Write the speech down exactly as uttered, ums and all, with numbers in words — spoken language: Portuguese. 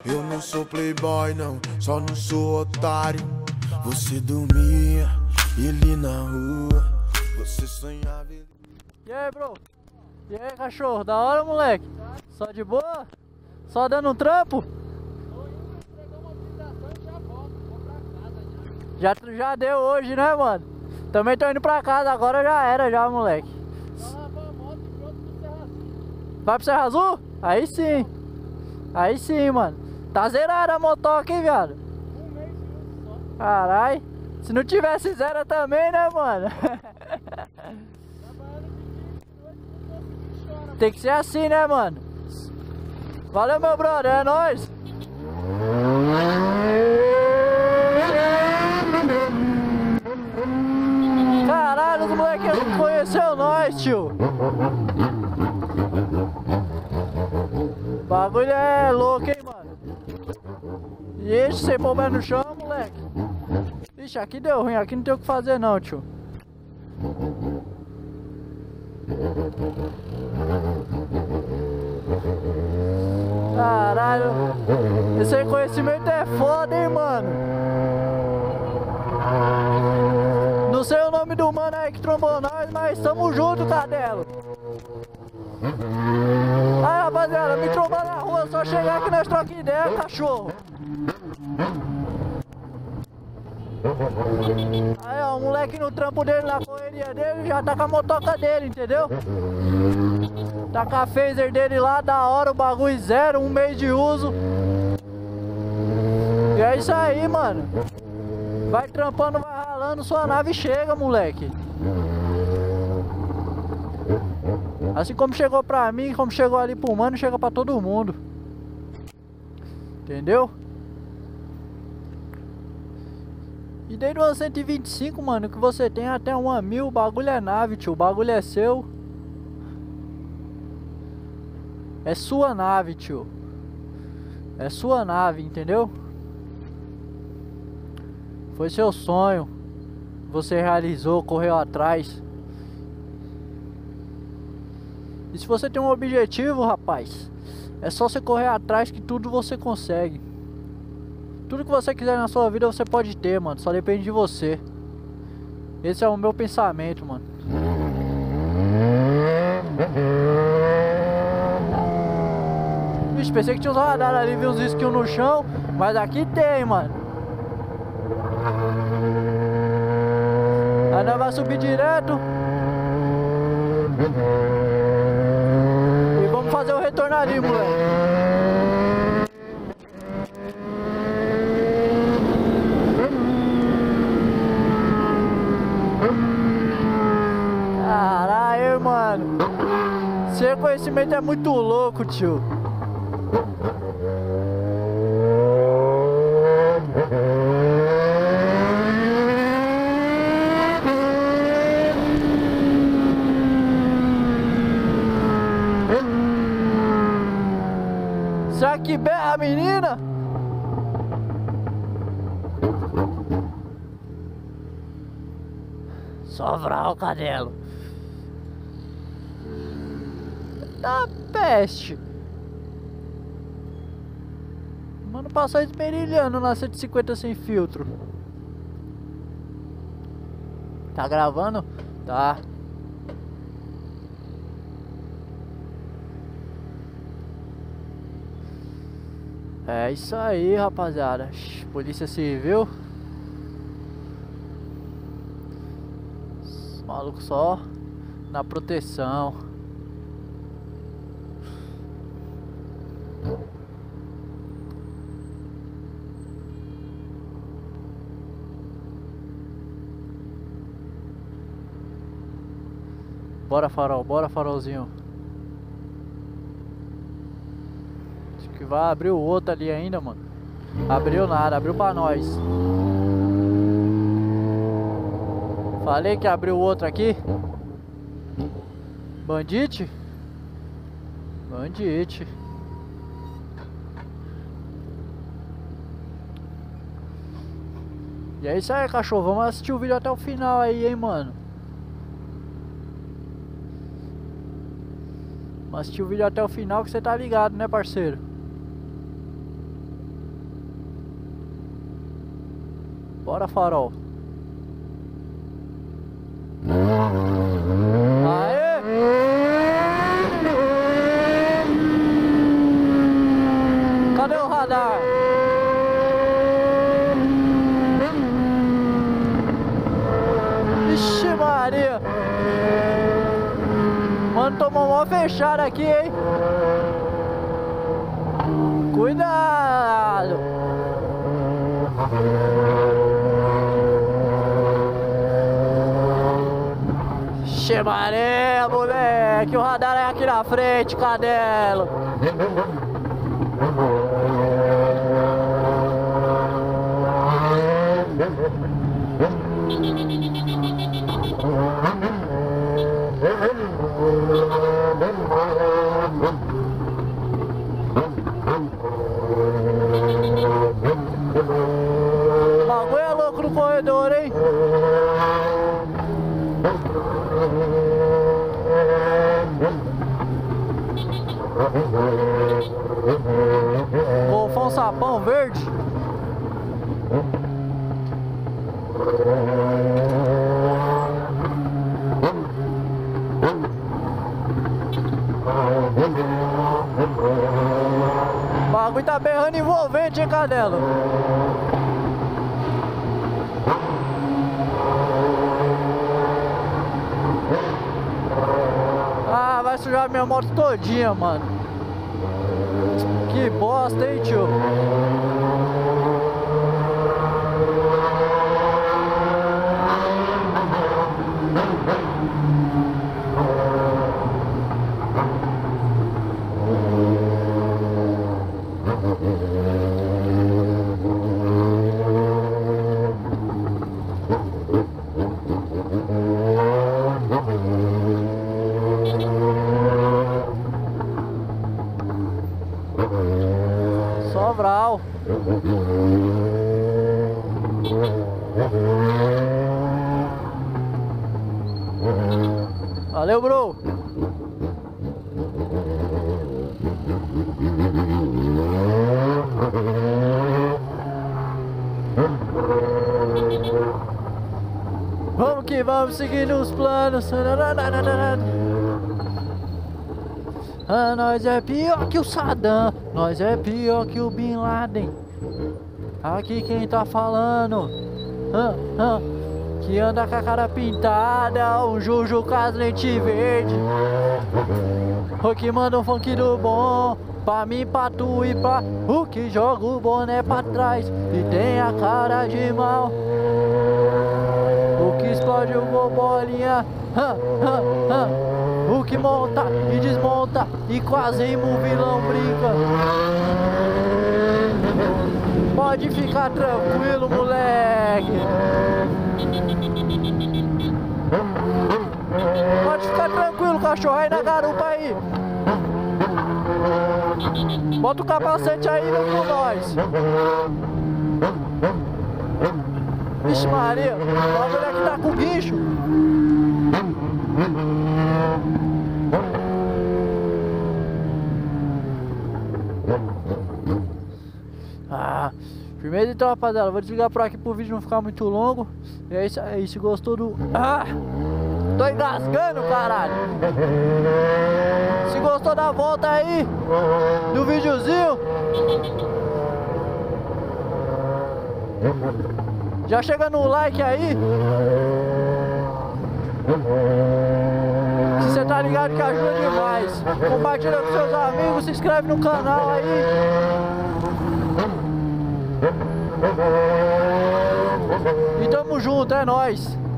Eu não sou playboy não, só não sou otário. Você dormia, ele na rua, você sonhava. E aí, bro? E aí, cachorro? Da hora, moleque? Só de boa? Só dando um trampo? Tô indo entregar uma autorização e já volto, vou pra casa já. Já, já deu hoje, né, mano? Também tô indo pra casa, agora já era já, moleque. Só lavar a moto e pronto pro Serra Azul. Vai pro Serra Azul? Aí sim. Aí sim, mano. Tá zerada a motoca, hein, viado? Um mês de uso só. Carai. Se não tivesse zero também, né, mano? Trabalhando de dia, de noite, não consegui chorar. Tem que ser assim, né, mano? Valeu, meu brother, é nóis. Caralho, os moleques conheceu nós, tio. O bagulho é louco, hein, mano. E esse sem pôr o pé no chão, moleque. Ixi, aqui deu ruim, aqui não tem o que fazer não, tio. Caralho, esse reconhecimento é foda, hein, mano. Não sei o nome do mano aí que trombou nós, mas tamo junto, Cadelo. Aí, rapaziada, me trombar na rua, só chegar que nós troca ideia, cachorro. Aí, ó, o moleque no trampo dele, na correria dele, já tá com a motoca dele, entendeu? Tá com a phaser dele lá, da hora, o bagulho zero, um mês de uso. E é isso aí, mano. Vai trampando, vai ralando, sua nave chega, moleque. Assim como chegou pra mim, como chegou ali pro mano, chega pra todo mundo. Entendeu? E desde o ano cento e vinte e cinco, mano, que você tem até uma mil, o bagulho é nave, tio. O bagulho é seu. É sua nave, tio. É sua nave, entendeu? Foi seu sonho. Você realizou, correu atrás. E se você tem um objetivo, rapaz, é só você correr atrás que tudo você consegue. Tudo que você quiser na sua vida você pode ter, mano. Só depende de você. Esse é o meu pensamento, mano. Vixe, pensei que tinha uns radares ali, vi uns skills no chão. Mas aqui tem, mano. Aí nós vai subir direto. E vamos fazer o retorno ali, moleque. Caralho, mano. Esse reconhecimento é muito louco, tio. Será que berra a menina? Sobral, Cadelo. Da peste. Mano, passou esmerilhando na cento e cinquenta sem filtro. Tá gravando? Tá. É isso aí, rapaziada. Polícia Civil. Os malucos só na proteção. Bora, farol, bora, farolzinho. Acho que vai abrir o outro ali ainda, mano. Abriu nada, abriu pra nós. Falei que abriu o outro aqui. Bandite? Bandite. E é isso aí, cachorro. Vamos assistir o vídeo até o final aí, hein, mano. Vamos assistir o vídeo até o final que você tá ligado, né, parceiro? Bora, farol. Aê! Cadê o radar? Ixi, Maria! Mano, tomou uma fechada aqui, hein? Cuidado! Ixi, Maria, moleque! O radar é aqui na frente, cadelo! O bagulho é louco no corredor, hein? Golfão sapão verde. O bagulho tá berrando envolvente, hein, cadelo? Ah, vai sujar minha moto todinha, mano. Que bosta, hein, tio? Sobral. Valeu, bro. Vamos que vamos, seguindo os planos. Ah, nós é pior que o Saddam, nós é pior que o Bin Laden. Aqui quem tá falando, ah, ah, que anda com a cara pintada, um Juju com as lentes verde. O que manda um funk do bom, pra mim, pra tu e pra o que joga o boné pra trás e tem a cara de mal. O que explode o gol bolinha, ah, ah, ah. O que monta e desmonta e quase o vilão brinca. Pode ficar tranquilo, moleque. Pode ficar tranquilo, cachorro, aí na garupa aí. Bota o capacete aí e vem com nós. Vixe Maria, o bagulho aqui tá com guincho. Ah, primeiro então, rapaziada, vou desligar por aqui pro vídeo não ficar muito longo. E é isso aí, se gostou do... Ah, tô engasgando, caralho. Se gostou da volta aí do videozinho, já chega no like aí. Se você tá ligado que ajuda demais. Compartilha com seus amigos, se inscreve no canal aí. E tamo junto, é nóis.